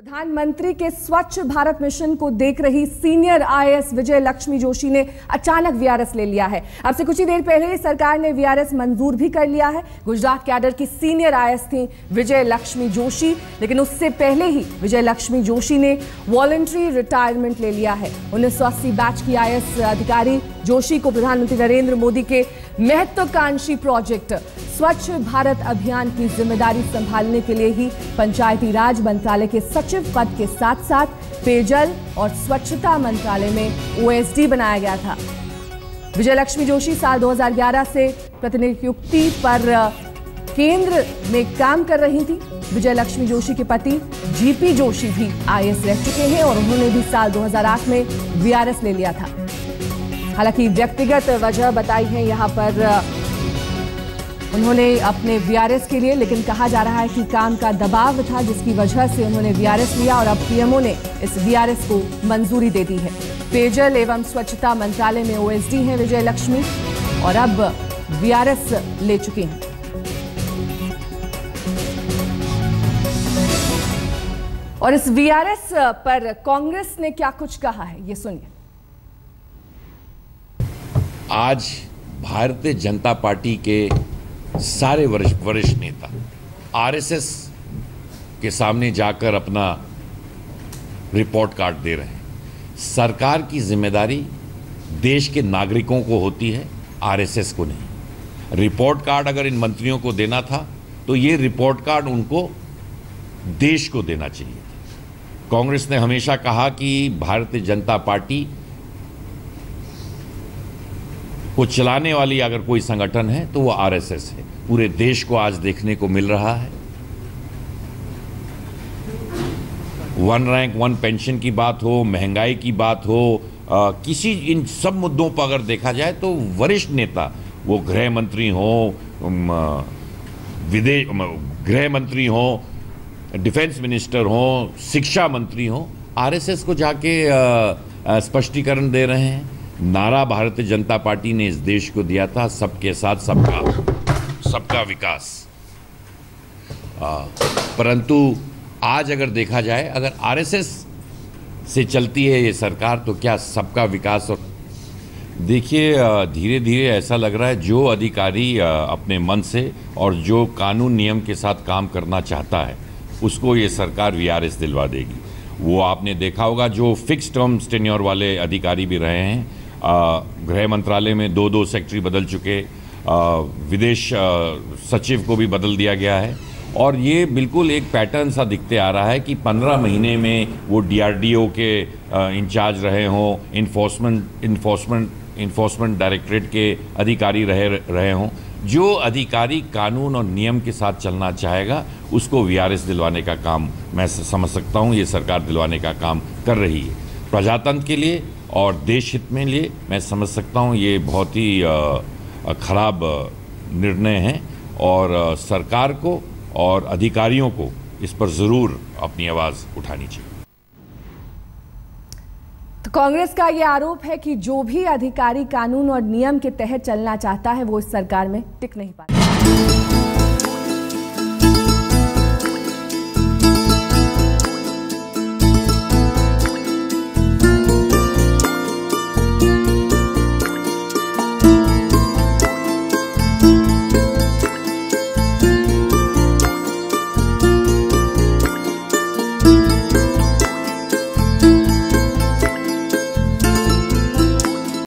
प्रधानमंत्री के स्वच्छ भारत मिशन को देख रही सीनियर आईएएस विजय लक्ष्मी जोशी ने अचानक वीआरएस ले लिया है। अब से कुछ ही देर पहले सरकार ने वीआरएस मंजूर भी कर लिया है। गुजरात कैडर की सीनियर आईएएस थी विजय लक्ष्मी जोशी, लेकिन उससे पहले ही विजय लक्ष्मी जोशी ने वॉलंटरी रिटायरमेंट ले लिया है। 1980 बैच की आईएएस अधिकारी जोशी को प्रधानमंत्री नरेंद्र मोदी के महत्वाकांक्षी प्रोजेक्ट स्वच्छ भारत अभियान की जिम्मेदारी संभालने के लिए ही पंचायती राज मंत्रालय के सचिव पद के साथ साथ पेयजल और स्वच्छता मंत्रालय में ओएसडी बनाया गया था। विजय लक्ष्मी जोशी साल 2011 से प्रतिनियुक्ति पर केंद्र में काम कर रही थी। विजय लक्ष्मी जोशी के पति जीपी जोशी भी आईएएस रह चुके हैं और उन्होंने भी साल 2008 में वीआरएस ले लिया था। हालांकि व्यक्तिगत वजह बताई है यहाँ पर उन्होंने अपने वीआरएस के लिए, लेकिन कहा जा रहा है कि काम का दबाव था जिसकी वजह से उन्होंने वीआरएस लिया और अब पीएमओ ने इस वीआरएस को मंजूरी दे दी है। पेयजल एवं स्वच्छता मंत्रालय में ओएसडी हैं विजय लक्ष्मी और अब वीआरएस ले चुके हैं। और इस वीआरएस पर कांग्रेस ने क्या कुछ कहा है, ये सुनिए। आज भारतीय जनता पार्टी के सारे वरिष्ठ नेता आरएसएस के सामने जाकर अपना रिपोर्ट कार्ड दे रहे हैं। सरकार की जिम्मेदारी देश के नागरिकों को होती है, आरएसएस को नहीं। रिपोर्ट कार्ड अगर इन मंत्रियों को देना था तो ये रिपोर्ट कार्ड उनको देश को देना चाहिए था। कांग्रेस ने हमेशा कहा कि भारतीय जनता पार्टी को चलाने वाली अगर कोई संगठन है तो वो आरएसएस है। पूरे देश को आज देखने को मिल रहा है। वन रैंक वन पेंशन की बात हो, महंगाई की बात हो, किसी इन सब मुद्दों पर अगर देखा जाए तो वरिष्ठ नेता, वो गृह मंत्री हो, गृह मंत्री हो, डिफेंस मिनिस्टर हो, शिक्षा मंत्री हो, आरएसएस को जाके स्पष्टीकरण दे रहे हैं। नारा भारतीय जनता पार्टी ने इस देश को दिया था, सबके साथ सबका विकास। परंतु आज अगर देखा जाए, अगर आरएसएस से चलती है ये सरकार तो क्या सबका विकास? और देखिए, धीरे धीरे ऐसा लग रहा है जो अधिकारी अपने मन से और जो कानून नियम के साथ काम करना चाहता है उसको ये सरकार वीआरएस दिलवा देगी। वो आपने देखा होगा जो फिक्स टर्म टेन्योर वाले अधिकारी भी रहे हैं, गृह मंत्रालय में 2 सेक्रेटरी बदल चुके, विदेश सचिव को भी बदल दिया गया है और ये बिल्कुल एक पैटर्न सा दिखते आ रहा है कि 15 महीने में वो डीआरडीओ के इंचार्ज रहे हों, इन्फोर्समेंट डायरेक्टरेट के अधिकारी रहे हों। जो अधिकारी कानून और नियम के साथ चलना चाहेगा उसको वीआरएस दिलवाने का काम मैं समझ सकता हूँ ये सरकार दिलवाने का काम कर रही है। प्रजातंत्र के लिए और देश हित में लिए मैं समझ सकता हूँ ये बहुत ही खराब निर्णय है और सरकार को और अधिकारियों को इस पर ज़रूर अपनी आवाज़ उठानी चाहिए। तो कांग्रेस का ये आरोप है कि जो भी अधिकारी कानून और नियम के तहत चलना चाहता है वो इस सरकार में टिक नहीं पाता।